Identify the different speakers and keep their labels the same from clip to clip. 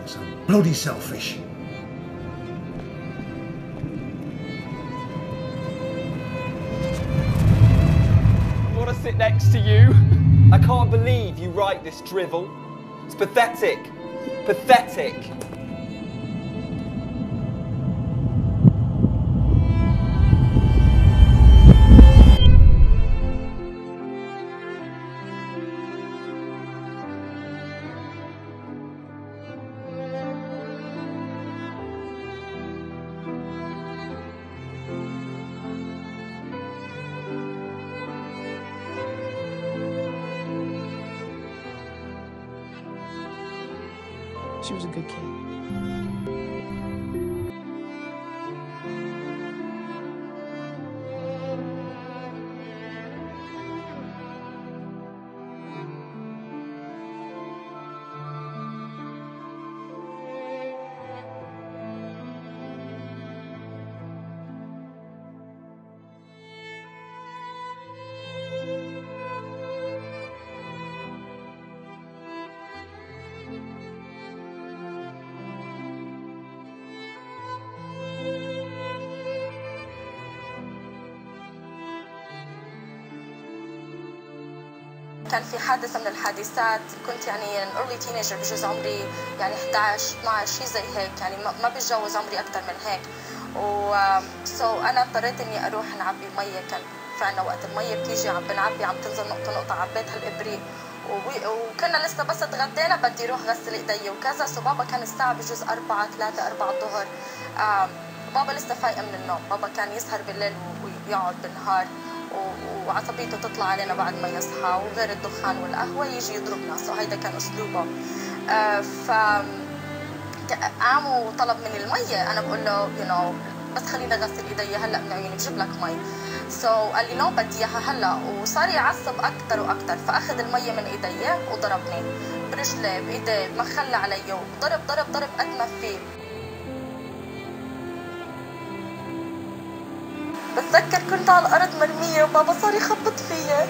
Speaker 1: So bloody selfish.
Speaker 2: I want to sit next to you. I can't believe you write this drivel. It's pathetic. Pathetic.
Speaker 3: She was a good kid.
Speaker 4: كان في حادثة من الحادثات، كنت يعني early teenager، بجوز عمري يعني 11 12 شيء زي هيك، يعني ما بتجوز عمري أكثر من هيك. أنا اضطريت إني أروح نعبي مية. كان فعلا وقت المية بتيجي عم بنعبي، عم تنزل نقطة نقطة، عبيت هالإبريق وكنا لسه بس اتغدينا بدي أروح غسل إيدي وكذا. بابا كان الساعة بجوز 4 3 4 الظهر. بابا لسه فايقة من النوم. بابا كان يسهر بالليل ويقعد بالنهار، وعصبيته تطلع علينا بعد ما يصحى، وغير الدخان والقهوة يجي يضربنا. هيدا كان أسلوبه. قام وطلب مني المية. أنا بقول له بس خليني أغسل إيدي هلا من عيوني، بجيب لك مي. قال لي نو بدي إياها هلا، وصار يعصب أكثر وأكثر. فأخذ المية من إيدي وضربني برجلي بإيدي، ما خلى علي، وضرب ضرب ضرب قد ما فيه. بتذكر كنت على الأرض مرمية وبابا صار يخبط فيا،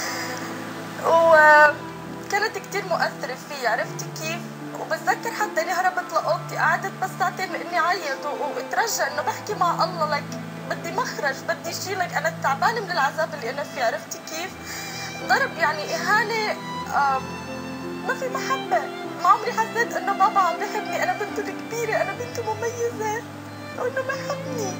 Speaker 4: وكانت كتير مؤثرة فيي، عرفتي كيف؟ وبتذكر حتى اني هربت لأوضتي، قعدت بس ساعتين لاني عيط واترجى انه بحكي مع الله لك بدي مخرج، بدي شي، لك انا تعبانة من العذاب اللي انا فيه، عرفتي كيف؟ ضرب يعني اهانة، ما في محبة. ما عمري حسيت انه بابا عم بحبني، انا بنته الكبيرة، انا بنته مميزة، وانه بحبني.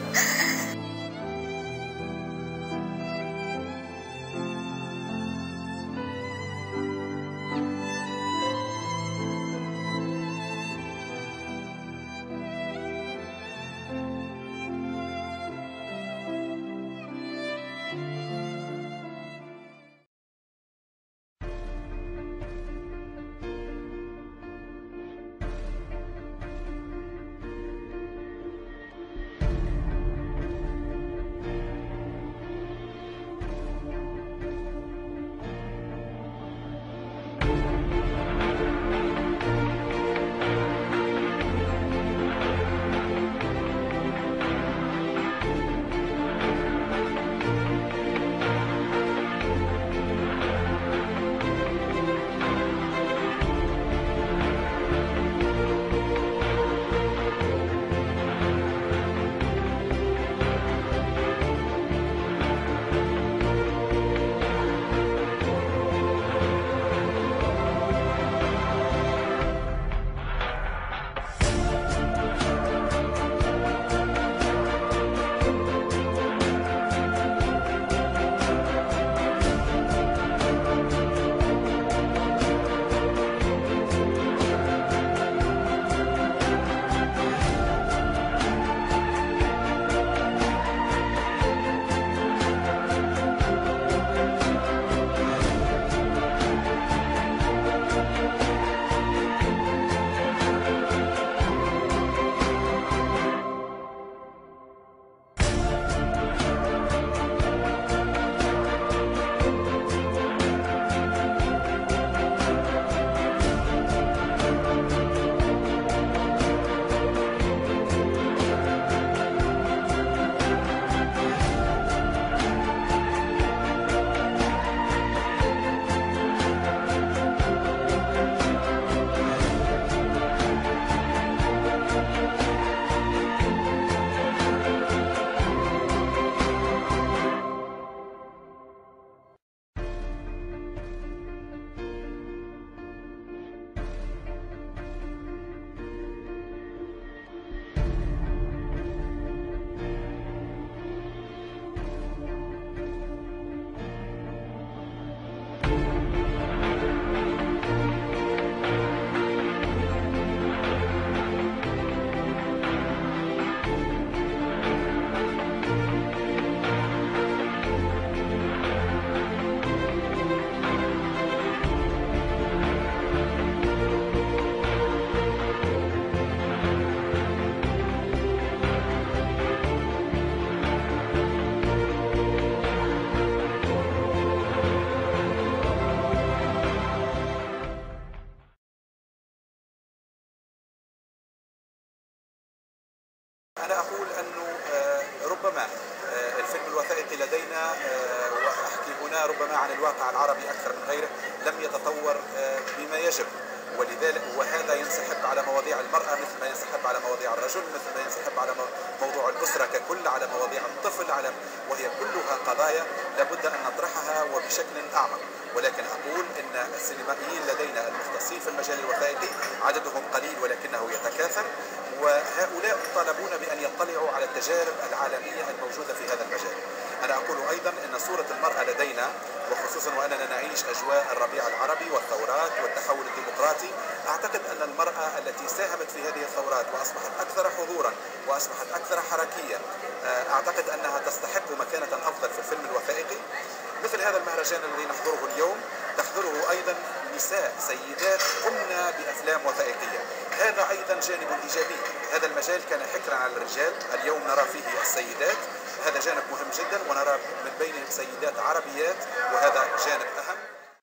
Speaker 1: أنا أقول أنه ربما الفيلم الوثائقي لدينا، وأحكي هنا ربما عن الواقع العربي أكثر من غيره، لم يتطور بما يجب، ولذلك وهذا ينسحب على مواضيع المرأة مثل ما ينسحب على مواضيع الرجل، مثل ما ينسحب على موضوع الأسرة ككل، على مواضيع الطفل، وهي كلها قضايا لابد أن نطرحها وبشكل أعمق. ولكن أقول أن السينمائيين لدينا المختصين في المجال الوثائقي عددهم قليل ولكنه يتكاثر، وهؤلاء طالبون بأن يطلعوا على التجارب العالمية الموجودة في هذا المجال. أنا أقول أيضا أن صورة المرأة لدينا، وخصوصا وأننا نعيش أجواء الربيع العربي والثورات والتحول الديمقراطي، أعتقد أن المرأة التي ساهمت في هذه الثورات وأصبحت أكثر حضورا وأصبحت أكثر حركية، أعتقد أنها تستحق مكانة أفضل في الفيلم الوثائقي. مثل هذا المهرجان الذي نحضره اليوم تحضره أيضا نساء سيدات قمنا بأفلام وثائقية، هذا أيضا جانب إيجابي. هذا المجال كان حكرا على الرجال، اليوم نرى فيه السيدات، هذا جانب مهم جدا، ونرى من بينهم سيدات عربيات، وهذا جانب أهم.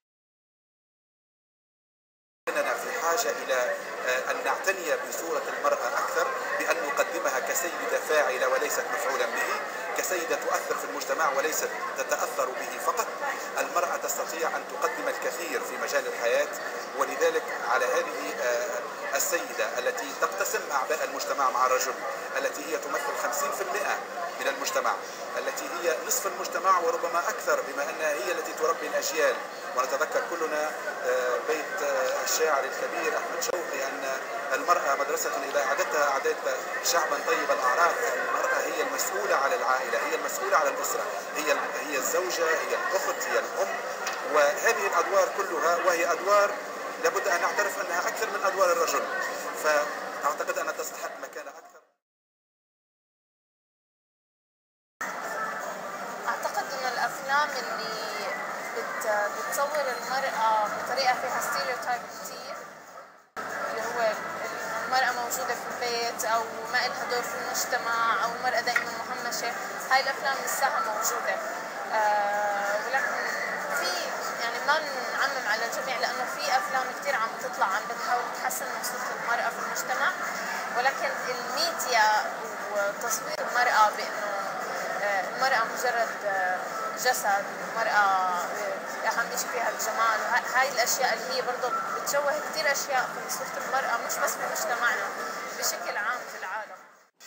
Speaker 1: أننا في حاجة إلى أن نعتني بصورة المرأة أكثر، بأن نقدمها كسيدة فاعلة وليست مفعولا به، كسيدة تؤثر في المجتمع وليست تتأثر به فقط. المرأة تستطيع أن تقدم الكثير في مجال الحياة، ولذلك على هذه السيدة التي تقتسم أعباء المجتمع مع الرجل، التي هي تمثل 50% من المجتمع، التي هي نصف المجتمع وربما أكثر، بما أنها هي التي تربي الأجيال. ونتذكر كلنا بيت الشاعر الكبير أحمد شوقي أن المرأة مدرسة إذا أعددتها أعددت شعبا طيب الأعراق. المرأة هي المسؤولة على العائلة، هي المسؤولة على الأسرة، هي الزوجة، هي الأخت، هي الأم، وهذه الأدوار كلها وهي أدوار لابد أن نعترف أنها أكثر من أدوار الرجل، فأعتقد أنها تستحق مكانة أكثر.
Speaker 5: أعتقد أن الأفلام اللي بتصور المرأة بطريقة فيها ستيريوتايب كتير، اللي هو المرأة موجودة في البيت أو ما إلها دور في المجتمع أو المرأة دائما مهمشة، هاي الأفلام لساها موجودة. ولكن في يعني ما نعمم على الجميع، لأنه في أفلام كتير عم تطلع عم بتحاول تحسن من صورة المرأة في المجتمع، ولكن الميديا وتصوير المرأة بأنه المرأة مجرد جسد، المرأة أهم شيء فيها الجمال، هاي الأشياء اللي هي برضه بتشوه كتير أشياء في صورة المرأة، مش بس في مجتمعنا، بشكل عام في العالم.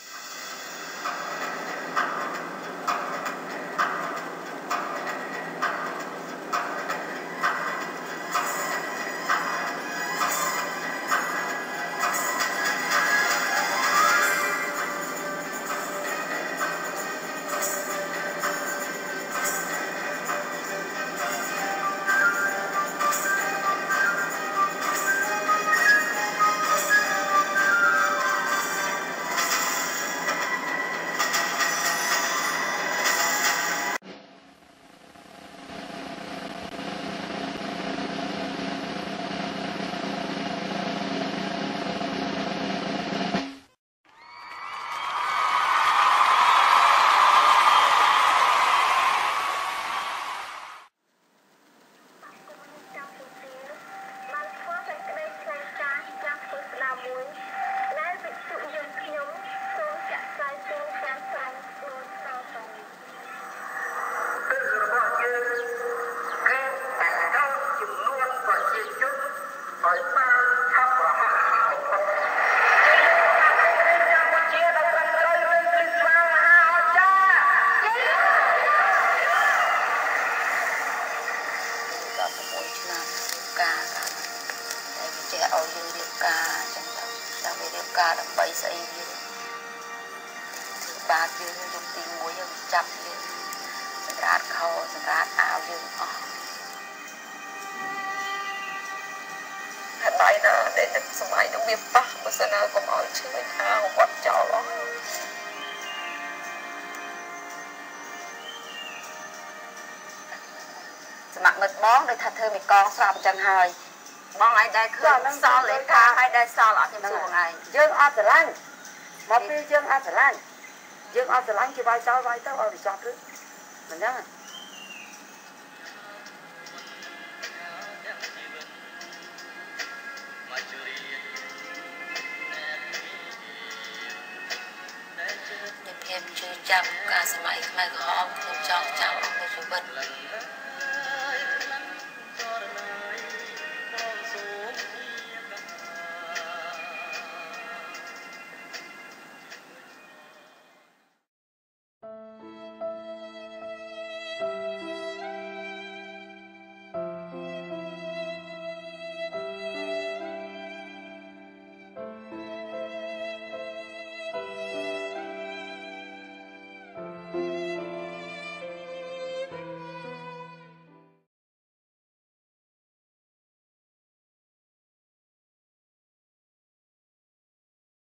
Speaker 6: mặc mệt bón để thật thơ mày con sao mà chẳng hơi bón ai đây khơi sao lấy ca ai đây sao lọt thêm xuống ngày dương áp từ lanh một đi dương áp từ lanh chỉ vai tao ở đi cho cứ mình nhá ចាប់ការសម័យខ្មែរក្រហមខ្ញុំចង់ចាប់អង្គជីវិត